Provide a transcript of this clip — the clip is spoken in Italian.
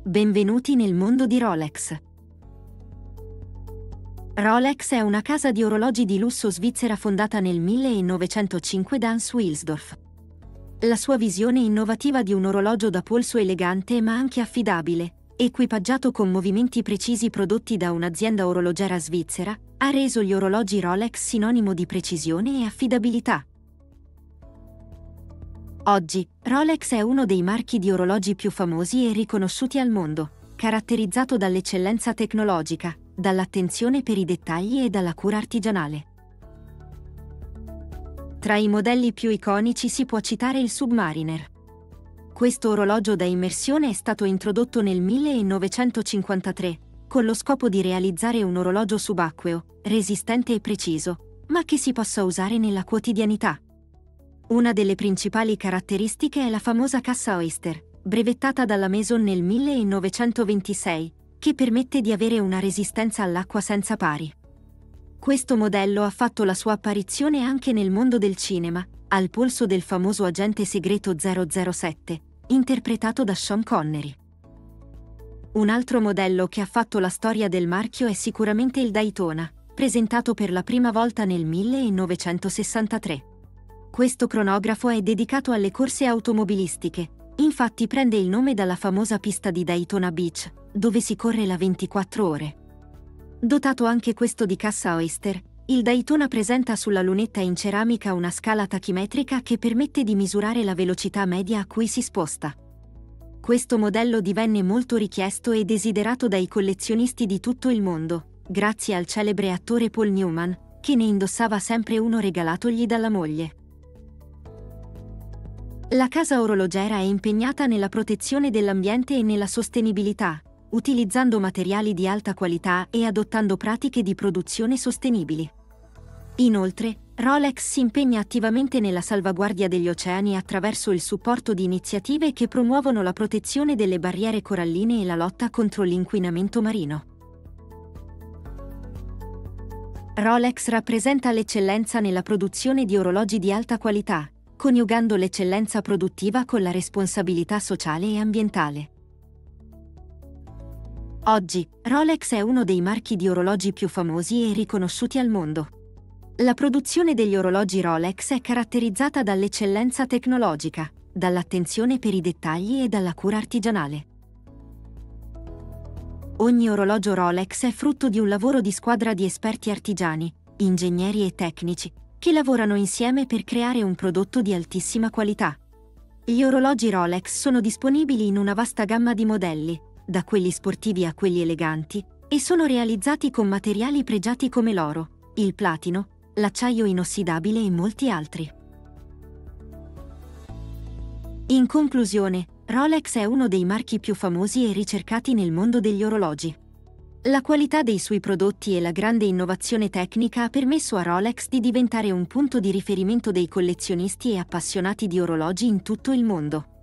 Benvenuti nel mondo di Rolex. Rolex è una casa di orologi di lusso svizzera fondata nel 1905 da Hans Wilsdorf. La sua visione innovativa di un orologio da polso elegante ma anche affidabile, equipaggiato con movimenti precisi prodotti da un'azienda orologera svizzera, ha reso gli orologi Rolex sinonimo di precisione e affidabilità. Oggi, Rolex è uno dei marchi di orologi più famosi e riconosciuti al mondo, caratterizzato dall'eccellenza tecnologica, dall'attenzione per i dettagli e dalla cura artigianale. Tra i modelli più iconici si può citare il Submariner. Questo orologio da immersione è stato introdotto nel 1953, con lo scopo di realizzare un orologio subacqueo, resistente e preciso, ma che si possa usare nella quotidianità. Una delle principali caratteristiche è la famosa cassa Oyster, brevettata dalla Maison nel 1926, che permette di avere una resistenza all'acqua senza pari. Questo modello ha fatto la sua apparizione anche nel mondo del cinema, al polso del famoso agente segreto 007, interpretato da Sean Connery. Un altro modello che ha fatto la storia del marchio è sicuramente il Daytona, presentato per la prima volta nel 1963. Questo cronografo è dedicato alle corse automobilistiche, infatti prende il nome dalla famosa pista di Daytona Beach, dove si corre la 24 ore. Dotato anche questo di cassa Oyster, il Daytona presenta sulla lunetta in ceramica una scala tachimetrica che permette di misurare la velocità media a cui si sposta. Questo modello divenne molto richiesto e desiderato dai collezionisti di tutto il mondo, grazie al celebre attore Paul Newman, che ne indossava sempre uno regalatogli dalla moglie. La casa orologera è impegnata nella protezione dell'ambiente e nella sostenibilità, utilizzando materiali di alta qualità e adottando pratiche di produzione sostenibili. Inoltre, Rolex si impegna attivamente nella salvaguardia degli oceani attraverso il supporto di iniziative che promuovono la protezione delle barriere coralline e la lotta contro l'inquinamento marino. Rolex rappresenta l'eccellenza nella produzione di orologi di alta qualità, coniugando l'eccellenza produttiva con la responsabilità sociale e ambientale. Oggi, Rolex è uno dei marchi di orologi più famosi e riconosciuti al mondo. La produzione degli orologi Rolex è caratterizzata dall'eccellenza tecnologica, dall'attenzione per i dettagli e dalla cura artigianale. Ogni orologio Rolex è frutto di un lavoro di squadra di esperti artigiani, ingegneri e tecnici, che lavorano insieme per creare un prodotto di altissima qualità. Gli orologi Rolex sono disponibili in una vasta gamma di modelli, da quelli sportivi a quelli eleganti, e sono realizzati con materiali pregiati come l'oro, il platino, l'acciaio inossidabile e molti altri. In conclusione, Rolex è uno dei marchi più famosi e ricercati nel mondo degli orologi. La qualità dei suoi prodotti e la grande innovazione tecnica ha permesso a Rolex di diventare un punto di riferimento dei collezionisti e appassionati di orologi in tutto il mondo.